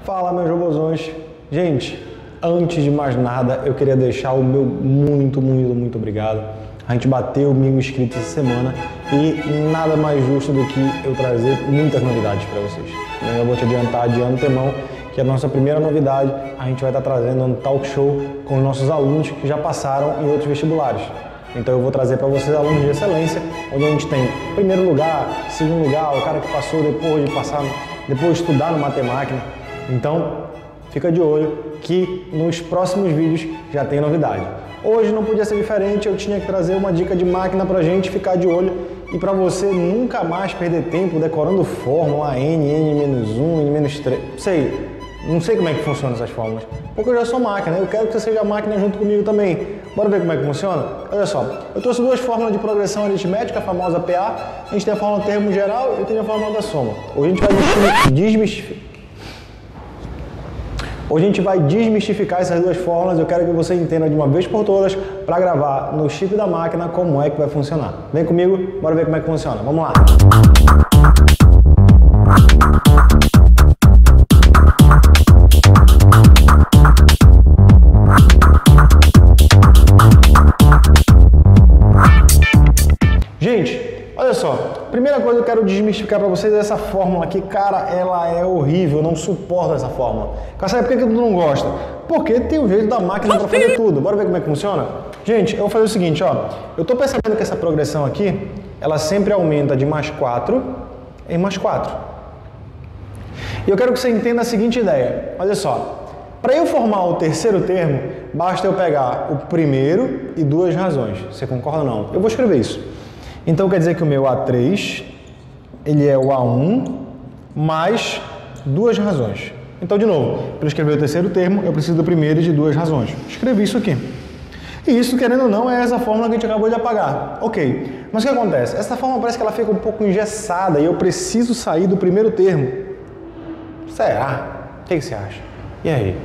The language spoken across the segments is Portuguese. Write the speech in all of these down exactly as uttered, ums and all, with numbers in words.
Fala, meus robozões. Gente, antes de mais nada, eu queria deixar o meu muito, muito, muito obrigado. A gente bateu mil inscritos essa semana e nada mais justo do que eu trazer muitas novidades para vocês. Eu vou te adiantar de antemão que a nossa primeira novidade, a gente vai estar trazendo um talk show com os nossos alunos que já passaram em outros vestibulares. Então eu vou trazer para vocês alunos de excelência, onde a gente tem primeiro lugar, segundo lugar, o cara que passou depois de passar, depois de estudar no matemática. Então, fica de olho que nos próximos vídeos já tem novidade. Hoje não podia ser diferente, eu tinha que trazer uma dica de máquina pra gente ficar de olho e para você nunca mais perder tempo decorando fórmula N, N menos um, N menos três, sei, não sei como é que funciona essas fórmulas, porque eu já sou máquina, eu quero que você seja máquina junto comigo também. Bora ver como é que funciona? Olha só, eu trouxe duas fórmulas de progressão aritmética, a famosa P A, a gente tem a fórmula termo geral e tem a fórmula da soma. Hoje a gente vai desmistificar. Hoje a gente vai desmistificar essas duas fórmulas, eu quero que você entenda de uma vez por todas para gravar no chip da máquina como é que vai funcionar. Vem comigo, bora ver como é que funciona. Vamos lá! Gente, olha só, primeira coisa que eu quero desmistificar para vocês é essa fórmula aqui, cara, ela é horrível, eu não suporto essa fórmula. Cara, sabe por que tu não gosta? Porque tem o jeito da máquina para fazer tudo. Bora ver como é que funciona? Gente, eu vou fazer o seguinte, ó, eu tô percebendo que essa progressão aqui, ela sempre aumenta de mais quatro em mais quatro. E eu quero que você entenda a seguinte ideia, olha só, para eu formar o terceiro termo, basta eu pegar o primeiro e duas razões. Você concorda ou não? Eu vou escrever isso. Então quer dizer que o meu A três, ele é o A um mais duas razões. Então, de novo, para escrever o terceiro termo, eu preciso do primeiro e de duas razões. Escrevi isso aqui. E isso, querendo ou não, é essa fórmula que a gente acabou de apagar. Ok, mas o que acontece? Essa fórmula parece que ela fica um pouco engessada e eu preciso sair do primeiro termo. Será? O que você acha? E aí?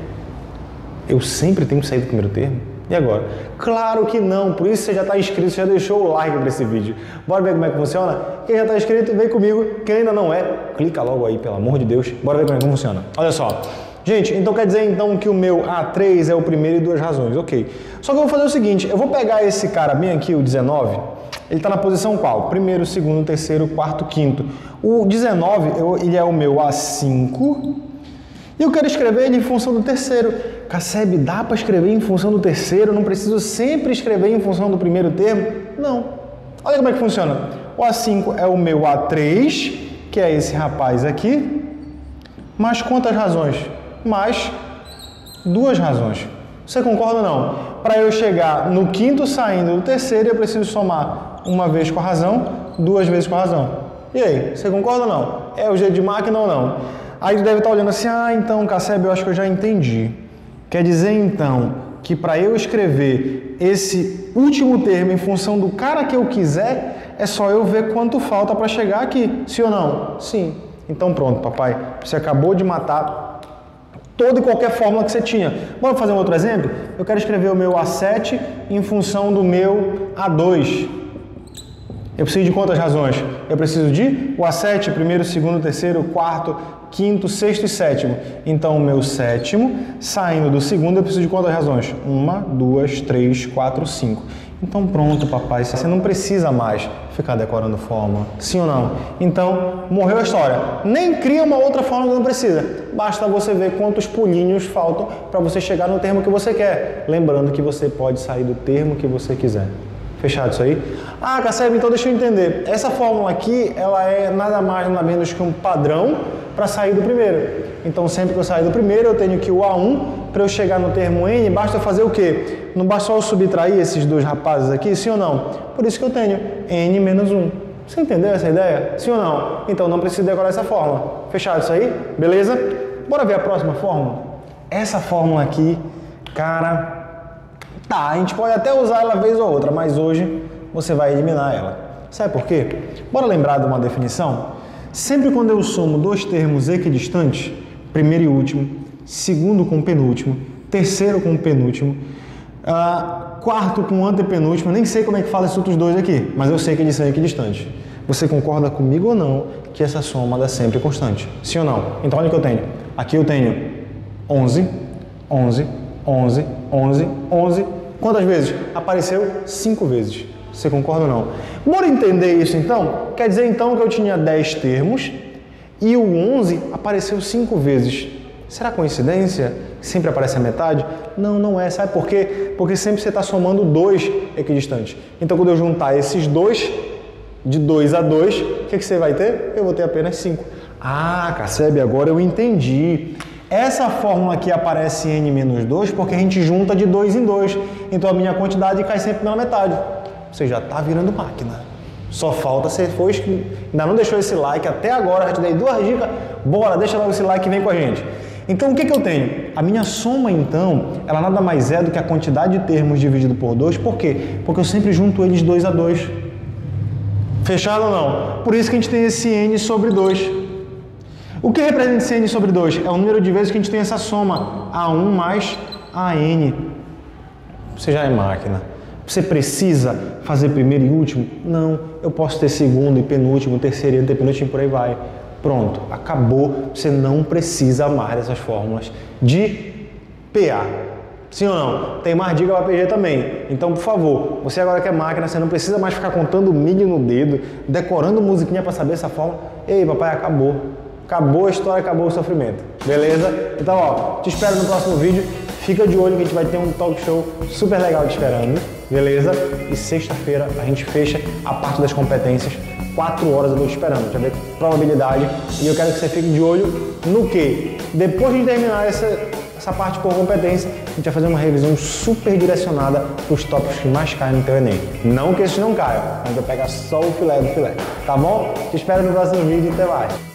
Eu sempre tenho que sair do primeiro termo? E agora? Claro que não, por isso você já está inscrito, você já deixou o like para esse vídeo. Bora ver como é que funciona? Quem já está inscrito, vem comigo. Quem ainda não é, clica logo aí, pelo amor de Deus. Bora ver como é que funciona. Olha só. Gente, então quer dizer então que o meu A três é o primeiro e duas razões, ok. Só que eu vou fazer o seguinte, eu vou pegar esse cara bem aqui, o dezenove, ele está na posição qual? Primeiro, segundo, terceiro, quarto, quinto. O dezenove, eu, ele é o meu A cinco... E eu quero escrever ele em função do terceiro. Casseb, dá para escrever em função do terceiro? Não preciso sempre escrever em função do primeiro termo? Não. Olha como é que funciona. O A cinco é o meu A três, que é esse rapaz aqui, mais quantas razões? Mais duas razões. Você concorda ou não? Para eu chegar no quinto saindo do terceiro, eu preciso somar uma vez com a razão, duas vezes com a razão. E aí, você concorda ou não? É o jeito de máquina ou não? Aí tu deve estar olhando assim, ah, então, Casseb, eu acho que eu já entendi. Quer dizer, então, que para eu escrever esse último termo em função do cara que eu quiser, é só eu ver quanto falta para chegar aqui, sim ou não? Sim. Então pronto, papai, você acabou de matar toda e qualquer fórmula que você tinha. Vamos fazer um outro exemplo? Eu quero escrever o meu A sete em função do meu A dois. Eu preciso de quantas razões? Eu preciso de o A sete, primeiro, segundo, terceiro, quarto, quinto, sexto e sétimo. Então, o meu sétimo, saindo do segundo, eu preciso de quantas razões? Uma, duas, três, quatro, cinco. Então, pronto, papai, você não precisa mais ficar decorando fórmula. Sim ou não? Então, morreu a história. Nem cria uma outra fórmula que não precisa. Basta você ver quantos pulinhos faltam para você chegar no termo que você quer. Lembrando que você pode sair do termo que você quiser. Fechado isso aí? Ah, Casseb, então deixa eu entender. Essa fórmula aqui, ela é nada mais nada menos que um padrão para sair do primeiro. Então, sempre que eu sair do primeiro, eu tenho que o A um, para eu chegar no termo N, basta eu fazer o quê? Não basta só eu subtrair esses dois rapazes aqui, sim ou não? Por isso que eu tenho N menos um. Você entendeu essa ideia? Sim ou não? Então, não preciso decorar essa fórmula. Fechado isso aí? Beleza? Bora ver a próxima fórmula? Essa fórmula aqui, cara... Tá, a gente pode até usar ela vez ou outra, mas hoje você vai eliminar ela. Sabe por quê? Bora lembrar de uma definição? Sempre quando eu somo dois termos equidistantes, primeiro e último, segundo com penúltimo, terceiro com penúltimo, uh, quarto com antepenúltimo, nem sei como é que fala esses outros dois aqui, mas eu sei que eles são equidistantes. Você concorda comigo ou não que essa soma dá sempre constante? Sim ou não? Então olha o que eu tenho. Aqui eu tenho onze, onze, onze, onze, onze. Quantas vezes? Apareceu cinco vezes. Você concorda ou não? Bora entender isso então? Quer dizer então que eu tinha dez termos e o onze apareceu cinco vezes. Será coincidência? Sempre aparece a metade? Não, não é. Sabe por quê? Porque sempre você está somando dois equidistantes. Então quando eu juntar esses dois, de dois a dois, o que, que você vai ter? Eu vou ter apenas cinco. Ah, Casseb, agora eu entendi. Essa fórmula aqui aparece n menos dois porque a gente junta de dois em dois. Então a minha quantidade cai sempre pela metade. Você já está virando máquina. Só falta você foi, ainda não deixou esse like até agora, já te dei duas dicas. Bora, deixa logo esse like e vem com a gente. Então o que, que eu tenho? A minha soma então, ela nada mais é do que a quantidade de termos dividido por dois. Por quê? Porque eu sempre junto eles dois a dois. Fechado ou não? Por isso que a gente tem esse n sobre dois. O que representa esse n sobre dois? É o número de vezes que a gente tem essa soma, a um mais a n. Você já é máquina. Você precisa fazer primeiro e último? Não. Eu posso ter segundo e penúltimo, terceiro e antepenúltimo e por aí vai. Pronto, acabou. Você não precisa mais dessas fórmulas de P A. Sim ou não? Tem mais dica para P G também. Então, por favor, você agora que é máquina, você não precisa mais ficar contando milho no dedo, decorando musiquinha para saber essa fórmula. Ei, papai, acabou. Acabou a história, acabou o sofrimento. Beleza? Então, ó, te espero no próximo vídeo. Fica de olho que a gente vai ter um talk show super legal te esperando. Beleza? E sexta-feira a gente fecha a parte das competências. Quatro horas eu tô te esperando. Deixa eu ver probabilidade. E eu quero que você fique de olho no que? Depois de terminar essa, essa parte por competência, a gente vai fazer uma revisão super direcionada para os tópicos que mais caem no teu Enem. Não que esses não caiam, mas eu pegar só o filé do filé. Tá bom? Te espero no próximo vídeo e até mais.